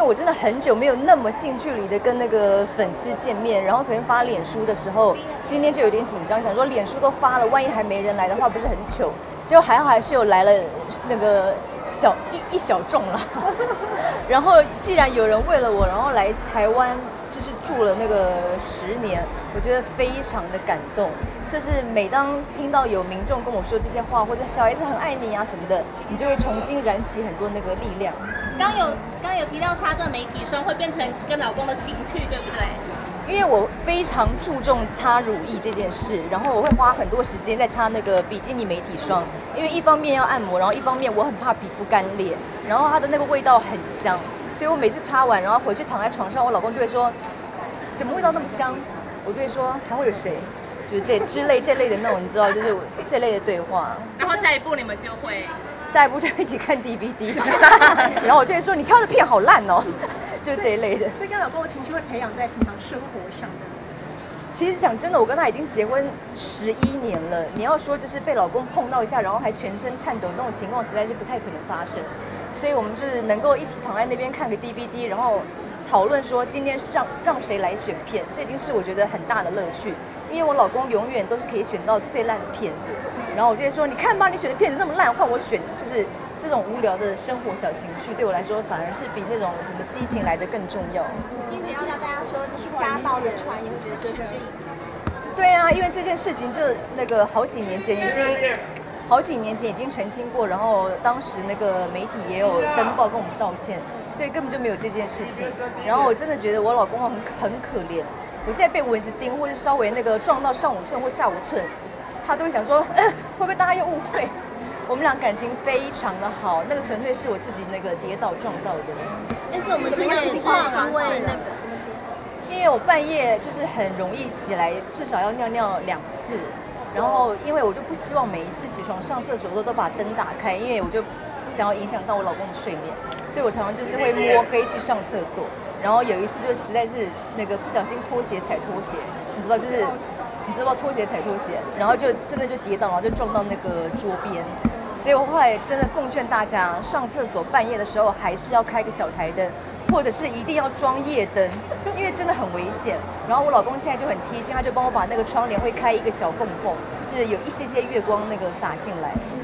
我真的很久没有那么近距离的跟那个粉丝见面，然后昨天发脸书的时候，今天就有点紧张，想说脸书都发了，万一还没人来的话，不是很糗。结果还好，还是有来了那个一小众啦。然后既然有人为了我，然后来台湾，就是住了那个10年，我觉得非常的感动。就是每当听到有民众跟我说这些话，或者小孩子很爱你啊什么的，你就会重新燃起很多那个力量。 刚有提到擦这媒体霜会变成跟老公的情趣，对不对？ 因为我非常注重擦乳液这件事，然后我会花很多时间在擦那个比基尼媒体霜，因为一方面要按摩，然后一方面我很怕皮肤干裂，然后它的那个味道很香，所以我每次擦完，然后回去躺在床上，我老公就会说，什么味道那么香？我就会说还会有谁？就是这类的那种，你知道，就是这类的对话。 然后下一步你们就会， 下一步就一起看 DVD， 然后我就会说你挑的片好烂哦，就是这一类的。 所以跟老公的情绪会培养在平常生活上的。 其实讲真的，我跟他已经结婚11年了，你要说就是被老公碰到一下，然后还全身颤抖那种情况，实在是不太可能发生。所以我们就是能够一起躺在那边看个 DVD， 然后讨论说今天是让谁来选片，这已经是我觉得很大的乐趣。因为我老公永远都是可以选到最烂的片子，然后我就会说，你看吧，你选的片子那么烂，换我选，就是这种无聊的生活小情绪，对我来说反而是比那种什么激情来的更重要。 听到大家说这是家暴的传，你会觉得这是？ 对啊，因为这件事情就那个好几年前已经澄清过，然后当时那个媒体也有登报跟我们道歉，所以根本就没有这件事情。然后我真的觉得我老公很可怜。我现在被蚊子叮，或是稍微那个撞到上5寸或下5寸，他都会想说，会不会大家又误会？我们俩感情非常的好，那个纯粹是我自己那个跌倒撞到的。 但是我们之前也是因为那个， 因为我半夜就是很容易起来，至少要尿2次，然后因为我就不希望每一次起床上厕所都把灯打开，因为我就不想要影响到我老公的睡眠，所以我常常就是会摸黑去上厕所。然后有一次就实在是那个不小心拖鞋踩拖鞋，你知道拖鞋踩拖鞋，然后就真的就跌倒，然后就撞到那个桌边。所以我后来真的奉劝大家，上厕所半夜的时候还是要开个小台灯，或者是一定要装夜灯，因为真的很危险。然后我老公现在就很贴心，他就帮我把那个窗帘会开一个小缝缝，就是有一些月光那个洒进来。